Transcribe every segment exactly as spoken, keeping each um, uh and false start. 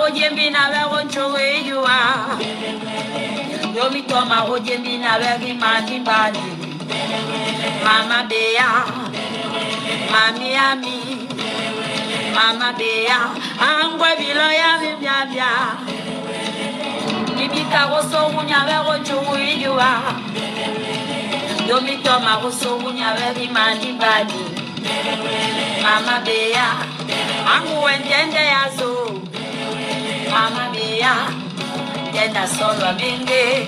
ojembi na be onchowe yuwa. Yo mi toma ojembi na be mani bani. Mama Bea, Mami Ami, Mama Bea, Angwe bilo ya bia bia. Ibika woso unya be onchowe yuwa. Yo mi toma woso unya be mani bani. Mama Bea, Angu entende yazo. Mama Bea, tenda solo mingi.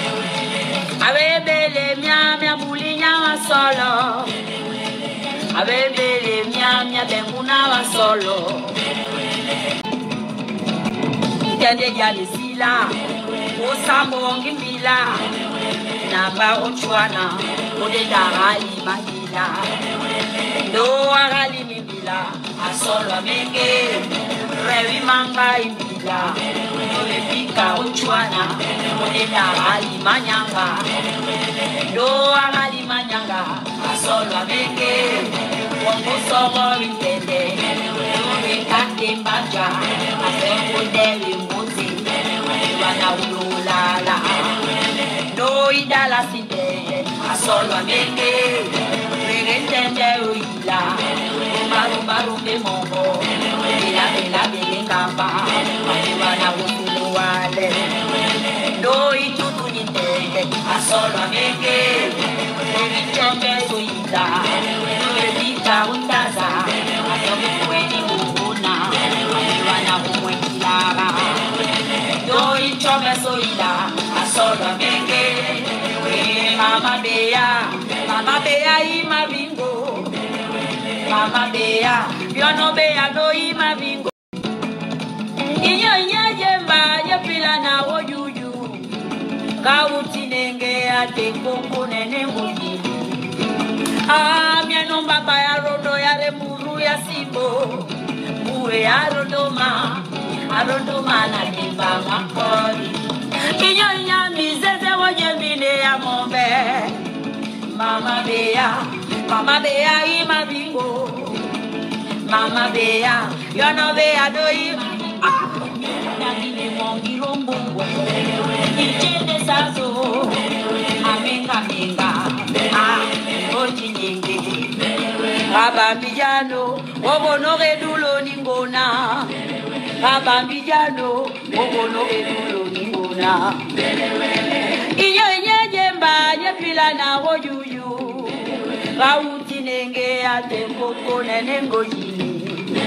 Abebele mia mia bulinya wa solo. Abebele mia mia benguna wa solo. Tende jali sila, osambo ngimbila. Naba ochwana, ode dahali mahila. Do agali mibila, asolo mingi. Rewi manga imbila. Dole pika uchwana, odena hali manyanga. Do hali manyanga, asolo ameke. Wongo sogo intende, dole kate mbaja. Afengo dele mbozi, wana ululala. Do idala sinde, asolo ameke. Regentende uila, maru maru me mongo. Bela bela bela kamba, wana ululale. Do itutu nitende, asolo ameke. Regentende uila, dole pika untaza. Ayomi kweni uguna, wana umwekilara. Do ichome soila, asolo ameke. Mama Bea, Mama Bea ima bingo. Mama Bea, Yono Bea no ima bingo. Inyo inye jemba ye pila na wojuju. Kauti nenge ate kongo nene mudi. Ah, mieno mbaba ya rondo ya remuru ya simbo. Muwe ya rondo ma, arondo ma na nimba makori. Inyo inye mizeze wojembine ya mombe. Mama Bea, Mama Bea ima bingo. Mama Bea, Yono Bea do ima. Nagine mongi rombongo. Ichende sazo. Amenga menga. Ah, oji nyenge. Baba Mijano, Obono redulo ningona. Baba Mijano, Obono redulo ningona. Iyo inye jemba nyepila na wojuju. Gauti nenge ate koko nenengo jini.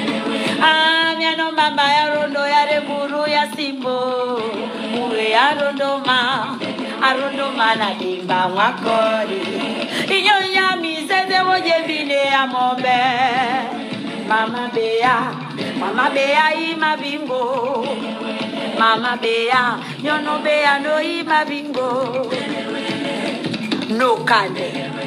Ah, miano mama ya rondo ya reburu ya simbo. Mure ya rondo ma, arondo ma na dimba wakori. Inyo nyami seze wojebine ya mombe. Mama Bea, Mama Bea ima bingo. Mama Bea, Yono Bea no ima bingo. No kane.